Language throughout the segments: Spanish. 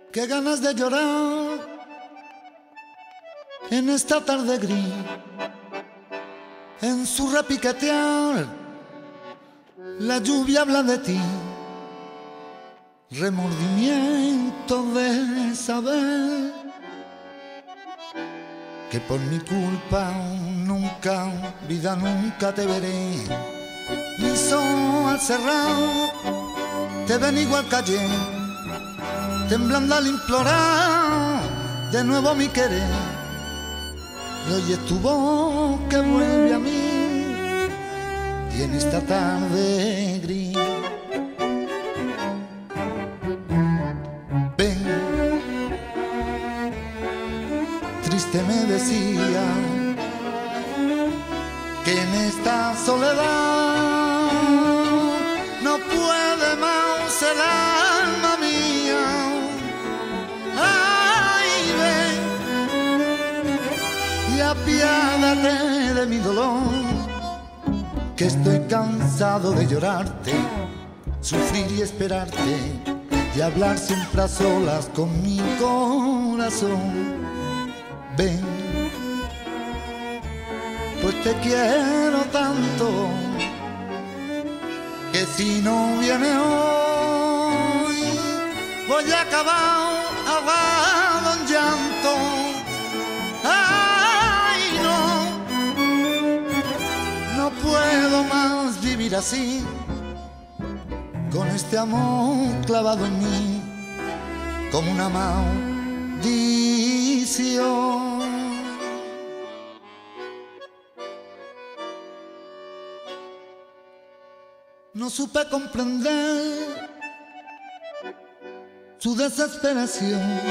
Qué ganas de llorar en esta tarde gris, en su repiquetear la lluvia habla de ti, remordimiento de saber que por mi culpa nunca, vida nunca te veré. Mis ojos al cerrar te ven igual callé, temblando al implorar de nuevo mi querer. Y oyes tu voz que vuelve a mí, y en esta tarde gris ven, triste me decía que en esta soledad no puede más el alma mía. Ay, ven y apiádate de mi dolor, que estoy cansado de llorarte, sufrir y esperarte, y hablar siempre a solas con mi corazón. Ven, pues te quiero tanto, que si no viene hoy voy a acabar ahogado en llanto. Ay, no puedo más vivir así, con este amor clavado en mí como una maldición. No supe comprender su desesperación,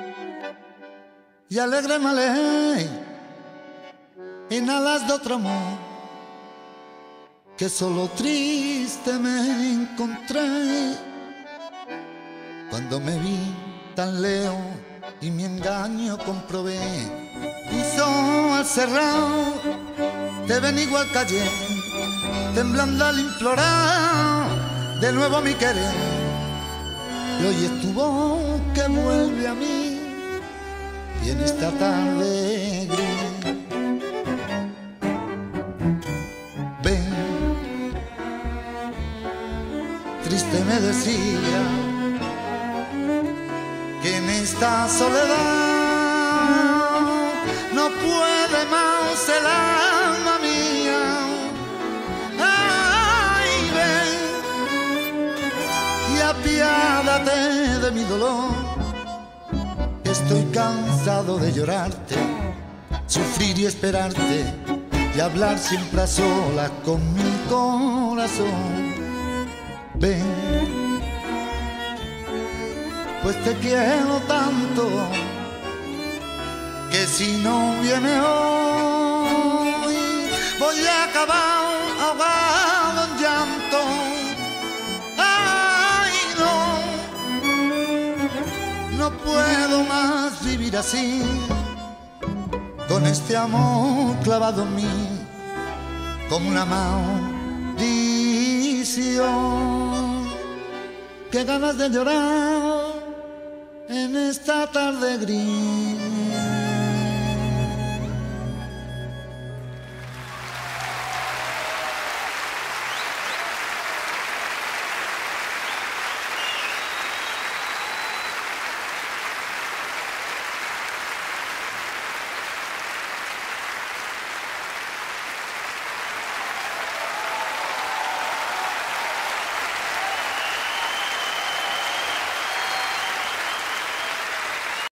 y alegre me alejé en alas de otro amor, que solo triste me encontré cuando me vi tan lejos y mi engaño comprobé. Mis ojos al cerrar te ven igual callé, temblando al implorar de nuevo mi querer. Y oyes tu voz que vuelve a mí, y en esta tarde gris ven, triste me decía que en esta soledad no puede más el alma mía. Apiádate de mi dolor, estoy cansado de llorarte, sufrir y esperarte, y hablar siempre a solas con mi corazón. Ven, pues te quiero tanto, que si no viene hoy voy a acabar ahogado en llanto. No puedo más vivir así, con este amor clavado en mí como una maldición. Qué ganas de llorar en esta tarde gris.